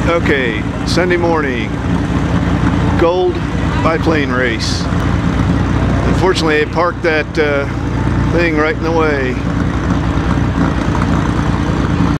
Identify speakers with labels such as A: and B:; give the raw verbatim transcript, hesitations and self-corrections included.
A: Okay, Sunday morning, gold biplane race. Unfortunately, I parked that uh, thing right in the way.